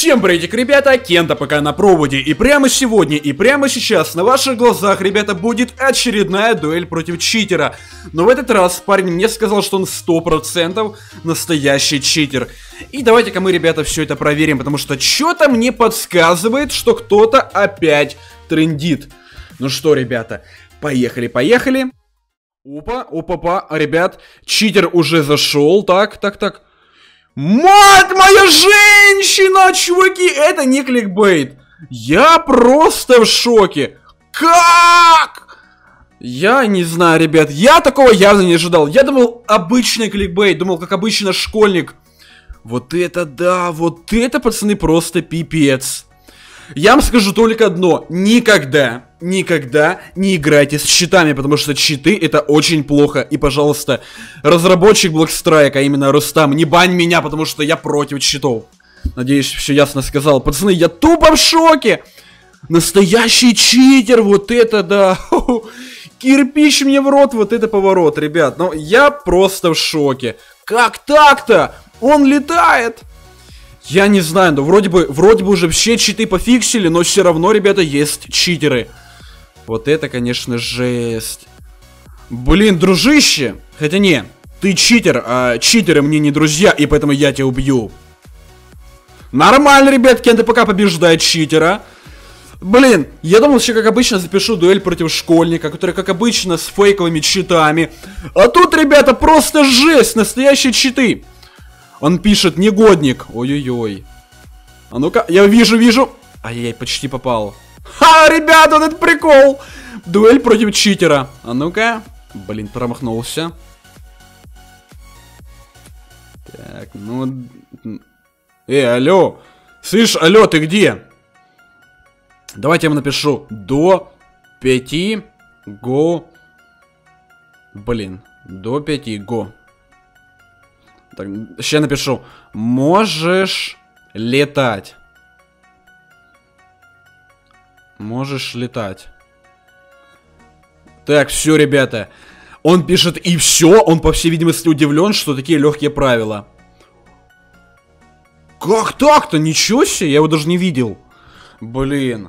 Всем приветик, ребята, Кента пока на проводе, и прямо сегодня, и прямо сейчас на ваших глазах, ребята, будет очередная дуэль против читера. Но в этот раз парень мне сказал, что он 100% настоящий читер. И давайте-ка мы, ребята, все это проверим, потому что что-то мне подсказывает, что кто-то опять трендит. Ну что, ребята, поехали. Опа, ребят, читер уже зашел, так. Мать моя женщина, чуваки, это не кликбейт. Я просто в шоке. Как? Я не знаю, ребят, я такого явно не ожидал. Я думал, обычный кликбейт, думал, как обычно школьник. Вот это да, вот это, пацаны, просто пипец. Я вам скажу только одно, никогда не играйте с читами, потому что читы это очень плохо. И, пожалуйста, разработчик Blackstrike, а именно Рустам, не бань меня, потому что я против читов. Надеюсь, все ясно сказал. Пацаны, я тупо в шоке. Настоящий читер, вот это да. Кирпич мне в рот, вот это поворот, ребят. Ну, я просто в шоке. Как так-то? Он летает. Я не знаю, но вроде бы уже все читы пофиксили, но все равно, ребята, есть читеры. Вот это, конечно, жесть. Блин, дружище. Хотя не, ты читер, а читеры мне не друзья, и поэтому я тебя убью. Нормально, ребят, Кента пока побеждает читера. Блин, я думал, что как обычно запишу дуэль против школьника, который, как обычно, с фейковыми читами. А тут, ребята, просто жесть, настоящие читы. Он пишет, негодник. Ой-ой-ой. А ну-ка, я вижу. Ай-яй, почти попал. Ха, ребята, вот это прикол. Дуэль против читера. А ну-ка. Блин, промахнулся. Так, ну... алло. Слышь, алло, ты где? Давайте я вам напишу. До 5 го. Блин, до 5 го. Так, сейчас напишу. Можешь летать. Можешь летать. Так, все, ребята. Он пишет и все. Он, по всей видимости, удивлен, что такие легкие правила. Как так-то? Ничего себе, я его даже не видел. Блин.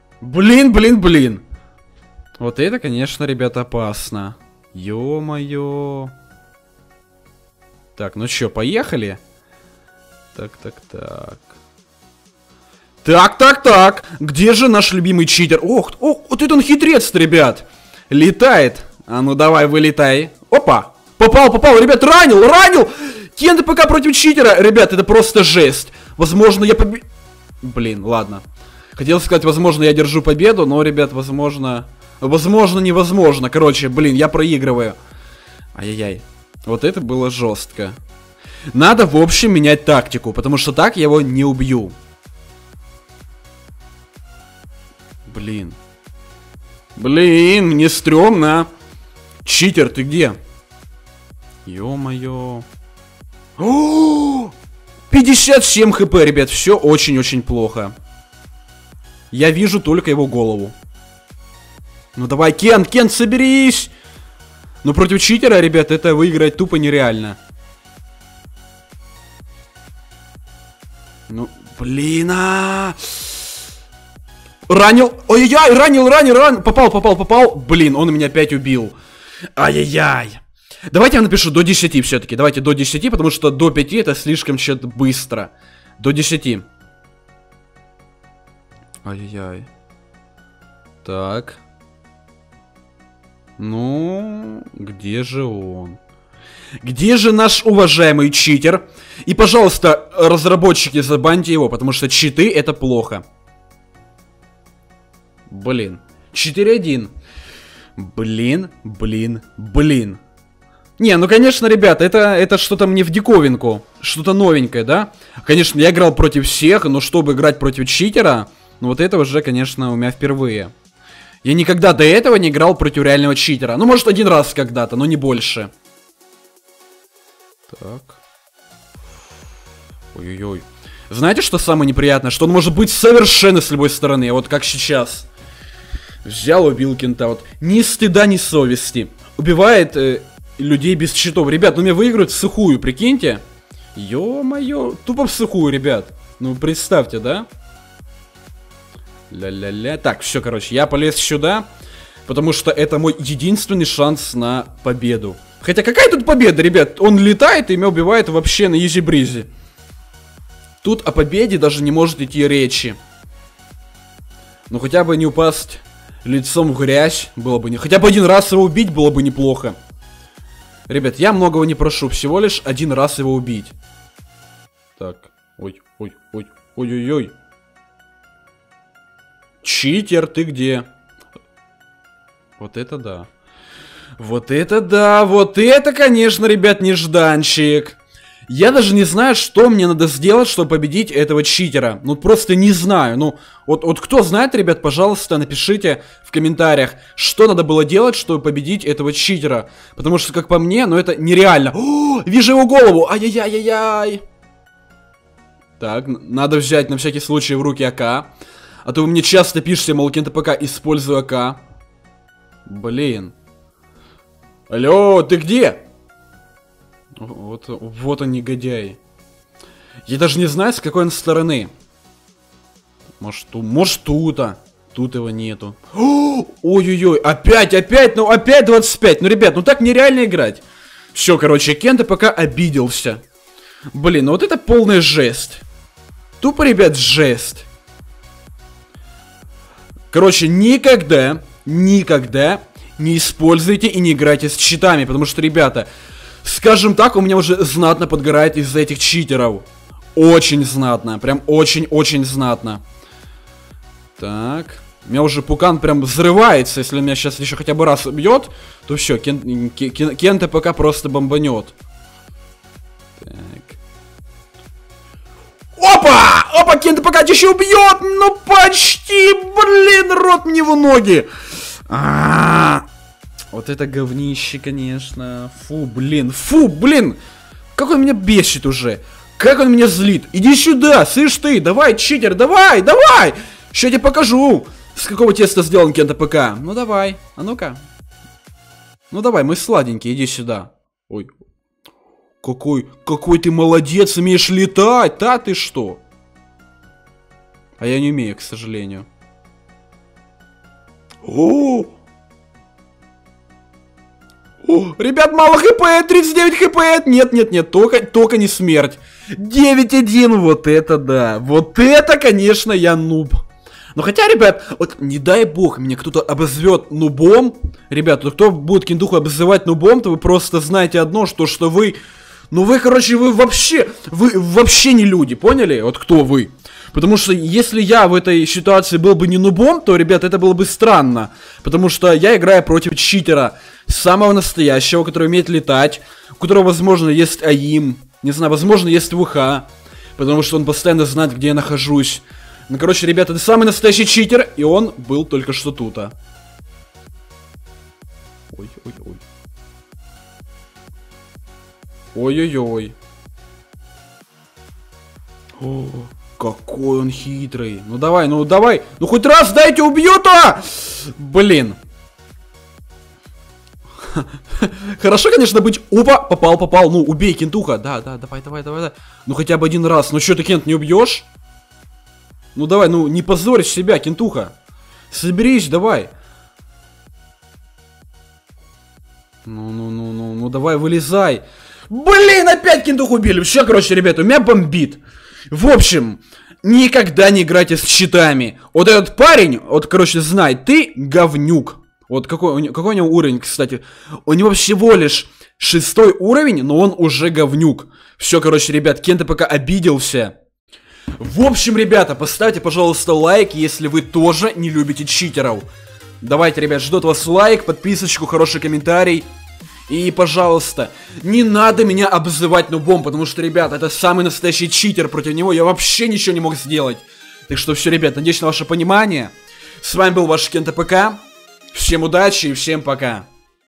Вот это, конечно, ребята, опасно. Ё-моё. Так, ну чё, поехали? Так. Так. Где же наш любимый читер? Ох, вот это он хитрец-то, ребят. Летает. А ну давай, вылетай. Опа. Попал, ребят, ранил. Кента ПК против читера. Ребят, это просто жесть. Возможно, я Блин, ладно. Хотел сказать, возможно, я держу победу, но, ребят, возможно, невозможно. Короче, блин, я проигрываю. Ай-яй-яй. Вот это было жестко. Надо, в общем, менять тактику, потому что так я его не убью. Блин, мне стрёмно. Читер, ты где? Ё-моё. 57 хп, ребят, все очень-очень плохо. Я вижу только его голову. Ну давай, Кент, соберись! Но против читера, ребят, это выиграть тупо нереально. Ну, блин, Ранил. Ой-яй, ранил. Попал. Блин, он меня опять убил. Ай-яй-яй. Давайте я напишу до 10 все-таки. Давайте до 10, потому что до 5 это слишком что-то быстро. До 10. Ай-яй. Так. Ну, где же он? Где же наш уважаемый читер? И, пожалуйста, разработчики, забаньте его, потому что читы это плохо. Блин. 4-1. Блин. Не, ну, конечно, ребята, это что-то мне в диковинку. Что-то новенькое, да? Конечно, я играл против всех, но чтобы играть против читера, ну, вот это уже, конечно, у меня впервые. Я никогда до этого не играл против реального читера. Ну, может, один раз когда-то, но не больше. Так. Ой-ой-ой. Знаете, что самое неприятное? Что он может быть совершенно с любой стороны. Вот как сейчас. Взял, убил кента. Вот. Ни стыда, ни совести. Убивает людей без читов. Ребят, ну меня выиграют в сухую, прикиньте. Ё-моё. Тупо в сухую, ребят. Ну, представьте, да? Ля-ля-ля. Так, все, короче, я полез сюда, потому что это мой единственный шанс на победу. Хотя какая тут победа, ребят? Он летает и меня убивает вообще на изи-бризе. Тут о победе даже не может идти речи. Ну, хотя бы не упасть лицом в грязь было бы не... Хотя бы один раз его убить было бы неплохо. Ребят, я многого не прошу, всего лишь один раз его убить. Так, ой-ой-ой. Читер, ты где? Вот это да. Вот это да, вот это, конечно, ребят, нежданчик. Я даже не знаю, что мне надо сделать, чтобы победить этого читера. Ну, просто не знаю. Ну, вот кто знает, ребят, пожалуйста, напишите в комментариях, что надо было делать, чтобы победить этого читера. Потому что, как по мне, ну, это нереально. О, вижу его голову! Ай-яй-яй-яй-яй! Так, надо взять на всякий случай в руки АК. А то вы мне часто пишете, мол, КентПК, использую АК. Блин. Алло, ты где? Вот он, негодяй. Я даже не знаю, с какой он стороны. Может, тут-то. Тут его нету. Ой-ой-ой, опять, ну опять 25. Ну, ребят, ну так нереально играть. Все, короче, КентПК обиделся. Блин, ну вот это полная жесть. Тупо, ребят, жесть. Короче, никогда не используйте и не играйте с читами, потому что, ребята, скажем так, у меня уже знатно подгорает из-за этих читеров. Очень знатно, прям очень-очень знатно. Так, у меня уже пукан прям взрывается, если меня сейчас еще хотя бы раз убьет, то все, КентПК просто бомбанет. Так. Опа! Опа, КентПК еще убьет! Ну почти, блин, рот мне в ноги! Вот это говнище, конечно. Фу, блин. Как он меня бесит уже. Как он меня злит. Иди сюда, слышь ты, давай, читер, давай. Сейчас я тебе покажу, с какого теста сделан КентПК. Ну давай, а ну-ка. Ну давай, мой сладенький, иди сюда. Ой. Какой ты молодец, умеешь летать, да ты что? А я не умею, к сожалению. О, ребят, мало хп, 39 хп. Нет, только не смерть. 9-1, вот это да. Вот это, конечно, я нуб. Но хотя, ребят, вот не дай бог мне кто-то обозвет нубом. Ребят, кто будет кентуху обзывать нубом, то вы просто знаете одно, что вы... Ну вы, короче, вы вообще не люди, поняли? Вот кто вы? Потому что если я в этой ситуации был бы не нубом, то, ребят, это было бы странно. Потому что я играю против читера. Самого настоящего, который умеет летать. У которого, возможно, есть АИМ. Не знаю, возможно, есть ВХ. Потому что он постоянно знает, где я нахожусь. Ну, короче, ребята, это самый настоящий читер. И он был только что тут. Ой-ой-ой. Ой-ой-ой. О, какой он хитрый. Ну давай. Ну хоть раз дайте убьет-то! Блин. Хорошо, конечно, быть... Опа, попал. Ну, убей, кентуха. Да, давай. Ну хотя бы один раз. Ну что, ты, Кент, не убьешь? Ну давай, ну не позорь себя, кентуха. Соберись, давай. Ну давай, вылезай. Блин, опять кентуху убили. Все, короче, ребята, у меня бомбит. В общем, никогда не играйте с читами. Вот этот парень, вот, короче, знай, ты говнюк. Вот какой у него уровень, кстати. У него всего лишь 6 уровень, но он уже говнюк. Все, короче, ребят, КентПК обиделся. В общем, ребята, поставьте, пожалуйста, лайк, если вы тоже не любите читеров. Давайте, ребят, жду от вас лайк, подписочку, хороший комментарий. И, пожалуйста, не надо меня обзывать нубом, потому что, ребят, это самый настоящий читер, против него я вообще ничего не мог сделать. Так что все, ребят, надеюсь на ваше понимание. С вами был ваш КентПК. Всем удачи и всем пока.